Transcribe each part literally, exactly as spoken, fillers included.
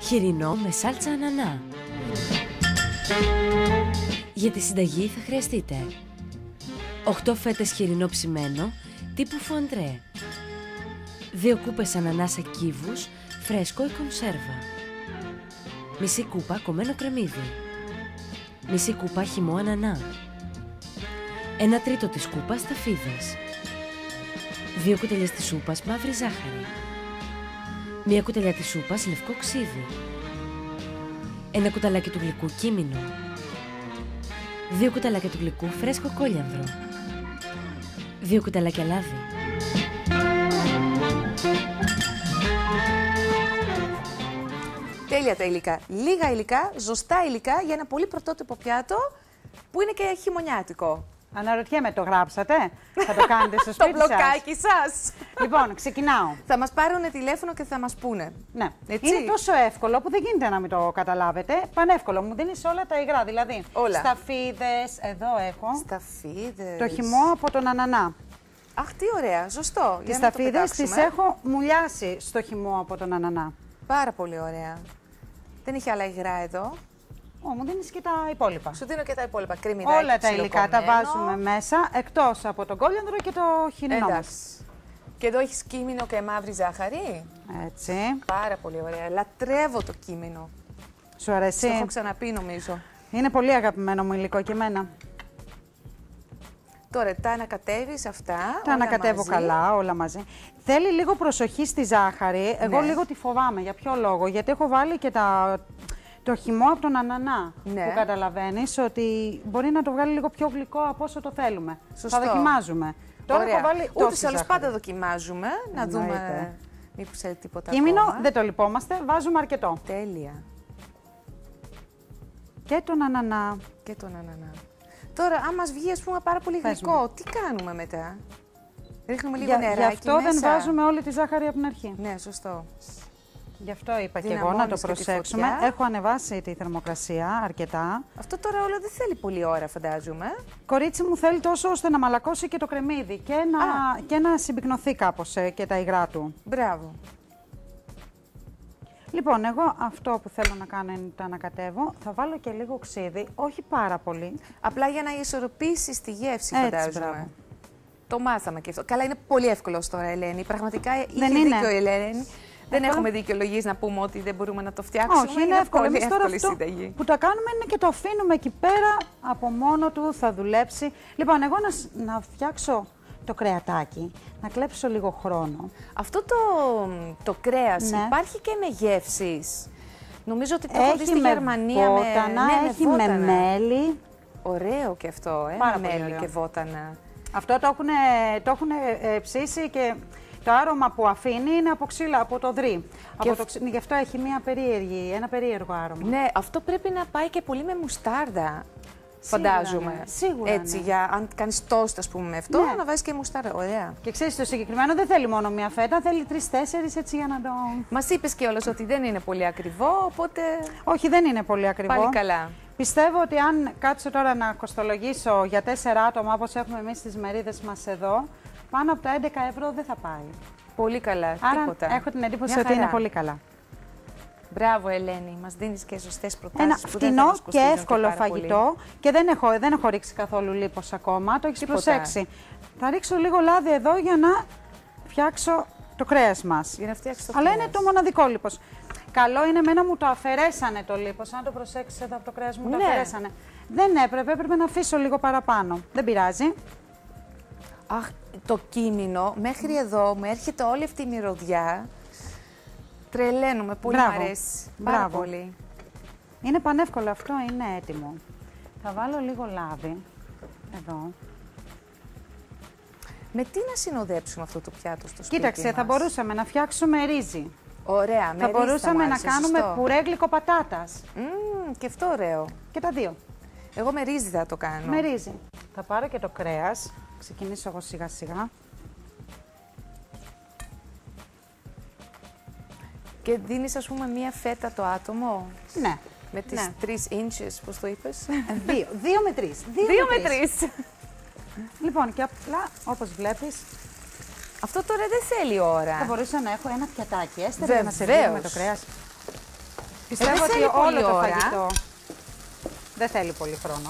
Χοιρινό με σάλτσα ανανά. Για τη συνταγή θα χρειαστείτε οκτώ φέτες χοιρινό ψημένο τύπου φοντρέ, δύο κούπες ανανάσα κύβους, φρέσκο ή κονσέρβα, μισή κούπα κομμένο κρεμμύδι, μισή κούπα χυμό ανανά, ένα τρίτο της κούπας σταφίδες, δύο κουταλιές της σούπας μαύρη ζάχαρη, μία κουταλιά της σούπας λευκό ξύδι, ένα κουταλάκι του γλυκού κίμινο, δύο κουταλάκια του γλυκού φρέσκο κόλιανδρο, δύο κουταλάκια λάδι. Τέλεια τα υλικά. Λίγα υλικά, ζωστά υλικά για ένα πολύ πρωτότυπο πιάτο που είναι και χειμωνιάτικο. Αναρωτιέμαι, το γράψατε, θα το κάνετε στο σπίτι Το μπλοκάκι σας. Λοιπόν, ξεκινάω. Θα μας πάρουν τηλέφωνο και θα μας πούνε. Ναι, έτσι. είναι τόσο εύκολο που δεν γίνεται να μην το καταλάβετε. Πανεύκολο, μου δίνεις όλα τα υγρά, δηλαδή όλα. Σταφίδες, εδώ έχω. Σταφίδες. Το χυμό από τον ανανά. Αχ, τι ωραία, ζωστό. Τις σταφίδες τις έχω μουλιάσει στο χυμό από τον ανανά. Πάρα πολύ ωραία. Δεν έχει άλλα υγρά εδώ. Ω, μου δίνεις και τα υπόλοιπα. Σου δίνω και τα υπόλοιπα. Κρεμμυδάκι, όλα τα υλικά τα βάζουμε μέσα, εκτός από τον κόλιανδρο και το χοιρινό μας. Και εδώ έχεις κίμινο και μαύρη ζάχαρη. Έτσι. Πάρα πολύ ωραία. Λατρεύω το κίμινο. Σου αρέσει? Το έχω ξαναπεί νομίζω. Είναι πολύ αγαπημένο μου υλικό και εμένα. Τώρα τα ανακατεύεις αυτά. Τα ανακατεύω μαζί. καλά, όλα μαζί. Θέλει λίγο προσοχή στη ζάχαρη. Εγώ ναι. λίγο τη φοβάμαι. Για ποιο λόγο? Γιατί έχω βάλει και τα... το χυμό από τον ανανά. Ναι. Που καταλαβαίνεις ότι μπορεί να το βγάλει λίγο πιο γλυκό από όσο το θέλουμε. Σωστό. Θα δοκιμάζουμε. Τώρα έχω βάλει ούτως ή άλλως πάντα δοκιμάζουμε. Να Εννοείται. δούμε μήπως θέλει τίποτα Κίμινο, ακόμα. δεν το λυπόμαστε. Βάζουμε αρκετό. Τέλεια. Και τον ανανά. Και τον ανανά. Τώρα, αν μας βγει, ας πούμε, πάρα πολύ γλυκό, τι κάνουμε μετά? Ρίχνουμε λίγο Για, νεράκι Γι' αυτό μέσα. δεν βάζουμε όλη τη ζάχαρη από την αρχή. Ναι, σωστό. Γι' αυτό είπα και εγώ να το προσέξουμε. Έχω ανεβάσει τη θερμοκρασία αρκετά. Αυτό τώρα όλο δεν θέλει πολλή ώρα, φαντάζομαι. Κορίτσι μου, θέλει τόσο ώστε να μαλακώσει και το κρεμμύδι και να, και να συμπυκνωθεί κάπως ε, και τα υγρά του. Μπράβο. Λοιπόν, εγώ αυτό που θέλω να κάνω είναι το ανακατεύω. Θα βάλω και λίγο ξύδι, όχι πάρα πολύ. Απλά για να ισορροπήσεις τη γεύση, Έτσι, φαντάζομαι. μπράβο. Το μάθαμε και αυτό. Καλά, είναι πολύ εύκολο τώρα, Ελένη. Πραγματικά δεν είχε είναι. δίκιο η Ελένη. Δεν Εύκολο. έχουμε δικαιολογίες να πούμε ότι δεν μπορούμε να το φτιάξουμε. Όχι, είναι εύκολο. Πολύ Εμείς τώρα αυτό συνταγή. που τα κάνουμε είναι και το αφήνουμε εκεί πέρα από μόνο του, θα δουλέψει. Λοιπόν, εγώ να, να φτιάξω το κρεατάκι, να κλέψω λίγο χρόνο. Αυτό το, το κρέας ναι. υπάρχει και με γεύσεις. Νομίζω ότι το έχω δει στη Γερμανία βότανα, με, ναι, έχει με, με μέλι. Ωραίο και αυτό, ε, Πάρα με πολύ μέλι ωραίο. και βότανα. Αυτό το έχουν, το έχουν ε, ψήσει και το άρωμα που αφήνει είναι από ξύλα, από το δρύ. Και από το ξύ... Γι' αυτό έχει μια περίεργη, ένα περίεργο άρωμα. Ναι, αυτό πρέπει να πάει και πολύ με μουστάρδα. Φαντάζομαι. Σίγουρα, ναι. Σίγουρα έτσι, ναι. για αν κάνεις τόστ, ας πούμε, με αυτό, ναι. να βάζεις και μουστάρδα. Ωραία. Και ξέρεις, το συγκεκριμένο δεν θέλει μόνο μία φέτα, θέλει τρεις-τέσσερις έτσι για να το. Μας είπες κιόλας ότι δεν είναι πολύ ακριβό, οπότε. Όχι, δεν είναι πολύ ακριβό. Πάλι καλά. Πιστεύω ότι αν κάτσω τώρα να κοστολογήσω για τέσσερα άτομα όπως έχουμε εμείς στις μερίδες μας εδώ, πάνω από τα έντεκα ευρώ δεν θα πάει. Πολύ καλά. Άρα τίποτα. έχω την εντύπωση Μια ότι χαρά. είναι πολύ καλά. Μπράβο, Ελένη. Μας δίνεις και σωστές προτάσεις. Ένα που φτηνό δεν θα και εύκολο και φαγητό. πολύ. Και δεν έχω, δεν έχω ρίξει καθόλου λίπος ακόμα. Το έχεις Τίποτα. προσέξει. Θα ρίξω λίγο λάδι εδώ για να φτιάξω το κρέας μας. Για να φτιάξεις το Αλλά κρέας. είναι το μοναδικό λίπος. Καλό είναι εμένα μου το αφαιρέσανε το λίπος. Αν το προσέξεις εδώ από το κρέας μου, ναι. το αφαιρέσανε. Δεν έπρεπε, έπρεπε να αφήσω λίγο παραπάνω. Δεν πειράζει. Αχ, το κείμενο, μέχρι εδώ μου έρχεται όλη αυτή η μυρωδιά. Τρελαίνομαι, πολύ Μπράβο. μου αρέσει. Πάρα Μπράβο. πολύ. Είναι πανεύκολο αυτό, είναι έτοιμο. Θα βάλω λίγο λάδι, εδώ. Με τι να συνοδέψουμε αυτό το πιάτο στο σπίτι Κοίταξε, μας? θα μπορούσαμε να φτιάξουμε ρύζι. Ωραία, με Θα ρύζι μπορούσαμε μου να άρεσε, κάνουμε σωστό. πουρέ γλυκοπατάτας. Μμμ, και αυτό ωραίο. Και τα δύο. Εγώ με ρύζι θα το κάνω. Με ρύζι. Θα πάρω και το κρέας. Ξεκινήσω εγώ σιγά σιγά. Και δίνεις, ας πούμε, μία φέτα το άτομο. Ναι. Με τις ναι. τρεις ίντσες, πώς το είπες. Δύο. Δύο με τρεις. Δύο, Δύο με τρεις. Λοιπόν, και απλά, όπως βλέπεις, Αυτό τώρα δεν θέλει ώρα. θα μπορούσα να έχω ένα πιατάκι έστερα για να Βεβαίως. σερβίρουμε το κρέας. πιστεύω ε, ότι όλο το ώρα. φαγητό δεν θέλει πολύ χρόνο.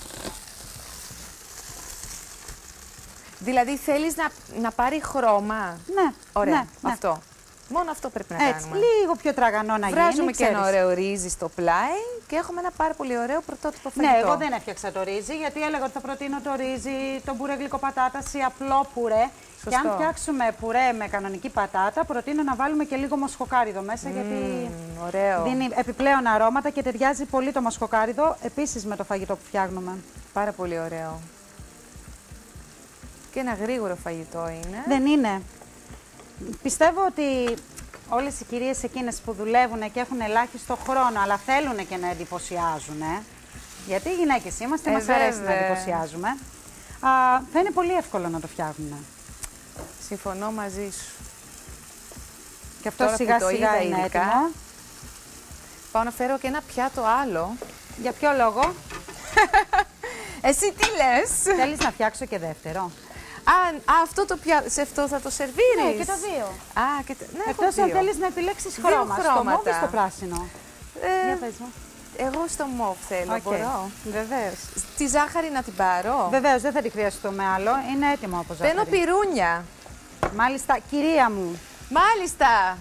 Δηλαδή θέλεις να, να πάρει χρώμα. Ναι, ωραία, ναι, ναι. αυτό. Μόνο αυτό πρέπει να Έτσι, κάνουμε. λίγο πιο τραγανό να γίνει. Βράζουμε και ένα ξέρεις. ωραίο ρύζι στο πλάι και έχουμε ένα πάρα πολύ ωραίο πρωτότυπο φαγητό. Ναι, εγώ δεν έφτιαξα το ρύζι, γιατί έλεγα ότι θα προτείνω το ρύζι, το μπουρέ γλυκοπατάτας ή απλό πουρέ. Σωστό. Και αν φτιάξουμε πουρέ με κανονική πατάτα, προτείνω να βάλουμε και λίγο μοσχοκάριδο μέσα, Mm, γιατί ωραίο. δίνει επιπλέον αρώματα και ταιριάζει πολύ το μοσχοκάριδο, επίσης με το φαγητό που φτιάχνουμε. Πάρα πολύ ωραίο. Και ένα γρήγορο φαγητό είναι. Δεν είναι. Πιστεύω ότι όλες οι κυρίες εκείνες που δουλεύουν και έχουν ελάχιστο χρόνο, αλλά θέλουν και να εντυπωσιάζουν, γιατί οι γυναίκες είμαστε, Ε, μας αρέσει να βέβαια. εντυπωσιάζουμε, α, θα είναι πολύ εύκολο να το φτιάχνουν. Συμφωνώ μαζί σου. Και αυτό Τώρα σιγά που το σιγά είδα είναι υλικά, έτοιμο. Πάω να φέρω και ένα πιάτο άλλο. Για ποιο λόγο? Εσύ τι λες? Θέλεις να φτιάξω και δεύτερο? Α, α, αυτό το πιάτο, σε αυτό θα το σερβίρεις? Ναι, και τα δύο. Α, και τα... ναι, Εκτός έχω αν δύο. θέλεις να επιλέξεις Δύο χρώμα, στο χρώματα. μόβ ή στο πράσινο. Ε, Για πες μου. εγώ στο μοβ θέλω, Οκ. μπορώ. Βεβαίως. Τη ζάχαρη να την πάρω. Βεβαίως, δεν θα τη χρειαστούμε άλλο. Είναι έτοιμο από ζάχαρη. Παίρνω πυρούνια. Μάλιστα, κυρία μου. Μάλιστα.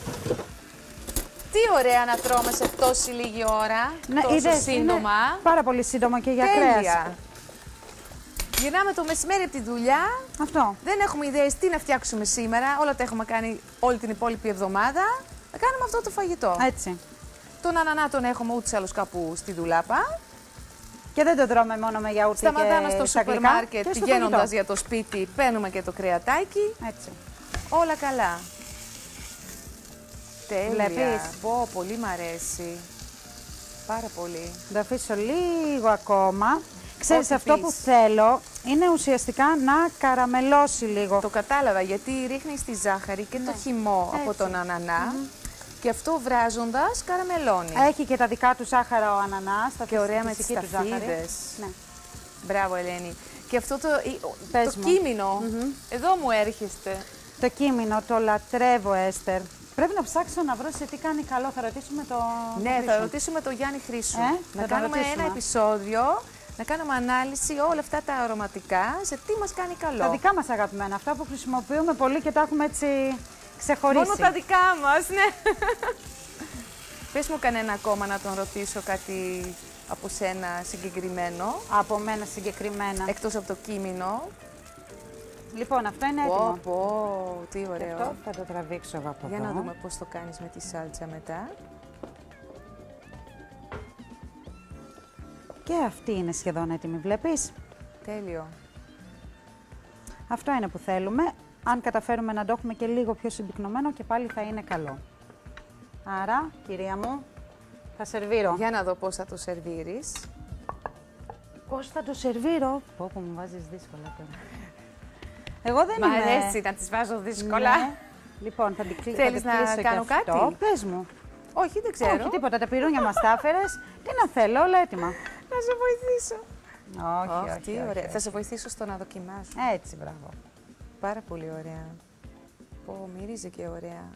Τι ωραία να τρώμε σε τόση λίγη ώρα, τόσο είδες, σύντομα. είναι πάρα πολύ σύντομο και για Τέλεια. κρέας. Γυρνάμε το μεσημέρι από τη δουλειά. Αυτό. Δεν έχουμε ιδέες τι να φτιάξουμε σήμερα. Όλα τα έχουμε κάνει όλη την υπόλοιπη εβδομάδα. Να κάνουμε αυτό το φαγητό. Έτσι. Τον ανανά τον έχουμε ούτως ή άλλως κάπου στη δουλάπα. Και δεν το τρώμε μόνο με γιαούρτι Σταματάμε και στο στα σούπερ γλυκά, μάρκετ και στο πηγαίνοντας φαγητό. για το σπίτι. Παίρνουμε και το κρεατάκι. Έτσι. Όλα καλά. Τέλεια. Βλέπεις. Πω, πολύ μ' αρέσει. Πάρα πολύ. Θα το αφήσω λίγο ακόμα. Ξέρεις, Ό,τι αυτό πεις. που θέλω είναι ουσιαστικά να καραμελώσει λίγο. Το κατάλαβα γιατί ρίχνεις τη ζάχαρη και το χυμό από Έτσι. τον ανανά και αυτό βράζοντας καραμελώνει. Έχει και τα δικά του ζάχαρα ο ανανάς, τα Και ωραία με τις φυσική του ζάχαρη. σταφίδες. Ναι. Μπράβο, Ελένη. Και αυτό το, Πες το μου. κείμενο, εδώ μου έρχεστε. Το κείμενο το λατρεύω, Έστερ. Πρέπει να ψάξω να βρω σε τι κάνει καλό. Θα ρωτήσουμε το. Ναι, το θα Χρήσο. ρωτήσουμε τον Γιάννη Χρήσου. Ε, να θα τον κάνουμε ρωτήσουμε. ένα επεισόδιο, να κάνουμε ανάλυση όλα αυτά τα αρωματικά, σε τι μας κάνει καλό. Τα δικά μας αγαπημένα, αυτά που χρησιμοποιούμε πολύ και τα έχουμε έτσι ξεχωρίσει. Μόνο τα δικά μας, ναι. Πες μου κανένα ακόμα να τον ρωτήσω κάτι από σένα συγκεκριμένο, Από μένα συγκεκριμένα. εκτός από το κείμενο. Λοιπόν, αυτό είναι έτοιμο. Πω, πω, τι Και ωραίο. αυτό θα το τραβήξω εγώ από Για εδώ. να δούμε πώς το κάνεις με τη σάλτσα μετά. Και αυτή είναι σχεδόν έτοιμη, βλέπεις. Τέλειο. Αυτό είναι που θέλουμε. Αν καταφέρουμε να το έχουμε και λίγο πιο συμπυκνωμένο και πάλι θα είναι καλό. Άρα, κυρία μου, θα σερβίρω. Για να δω πώς θα το σερβίρεις. Πώς θα το σερβίρω. Πω, πω, μου βάζεις δύσκολα τώρα. Εγώ δεν Μ' είμαι... αρέσει να τις βάζω δύσκολα. Ναι. Λοιπόν, θα την κλείσω. Θέλεις να κάνω και αυτό. κάτι? Πες μου. Όχι, δεν ξέρω. Όχι, τίποτα. Τα πυρούνια μας τα έφερες. Τι να θέλω, όλα έτοιμα. Να σε βοηθήσω. Όχι, Αχ, όχι, τι όχι, ωραία. όχι. Θα σε βοηθήσω στο να δοκιμάσω. Έτσι, μπράβο. Πάρα πολύ ωραία. Πω, μυρίζει και ωραία.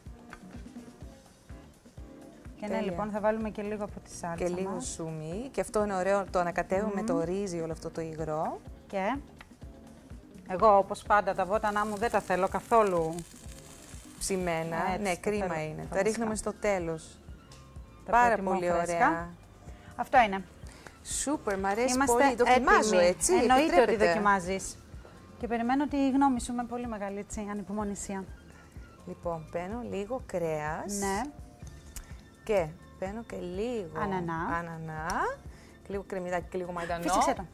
Και ναι, Τέλεια. λοιπόν, θα βάλουμε και λίγο από τη σάλτσα Και λίγο μας. σουμί. Και αυτό είναι ωραίο, το ανακατεύουμε με το ρύζι όλο αυτό το υγρό. Και εγώ, όπως πάντα, τα βότανά μου δεν τα θέλω καθόλου. Ψημένα. Έτσι, Ναι, το κρίμα θέλω είναι. Τα φρέσκα. ρίχνουμε στο τέλος. Τα Πάρα προτιμώ πολύ φρέσκα. ωραία. Αυτό είναι. Σούπερ, μ' αρέσει Είμαστε πολύ. Δοκιμάζω, έτοιμοι. έτσι. Εννοείται ότι επιτρέπετε. δοκιμάζεις. Και περιμένω τη γνώμη σου με πολύ μεγάλη έτσι, ανυπομονησία. Λοιπόν, παίρνω λίγο κρέας. Ναι. Και παίρνω και λίγο Ανανά. ανανά. Και λίγο κρεμμυδάκι και λίγο μαϊντανό. Φύσηξε το.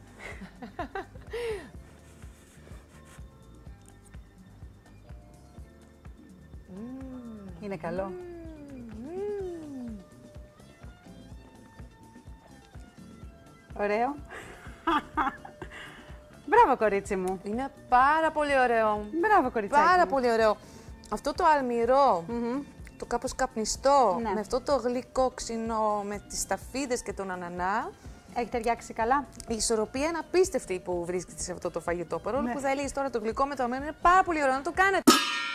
Μμμ. Είναι καλό. Μμμ. Ωραίο. Μπράβο, κορίτσι μου. Είναι πάρα πολύ ωραίο. Μπράβο, κοριτσάκι Πάρα μου. πολύ ωραίο. Αυτό το αλμυρό, Μμμ. το κάπως καπνιστό, Ναι. με αυτό το γλυκό ξινό, με τις σταφίδες και τον ανανά. Έχει ταιριάξει καλά. Η ισορροπία είναι απίστευτη που βρίσκεται σε αυτό το φαγητό. Παρόλο Ναι. που θα έλεγες τώρα το γλυκό με το αμμένο είναι πάρα πολύ ωραίο να το κάνετε.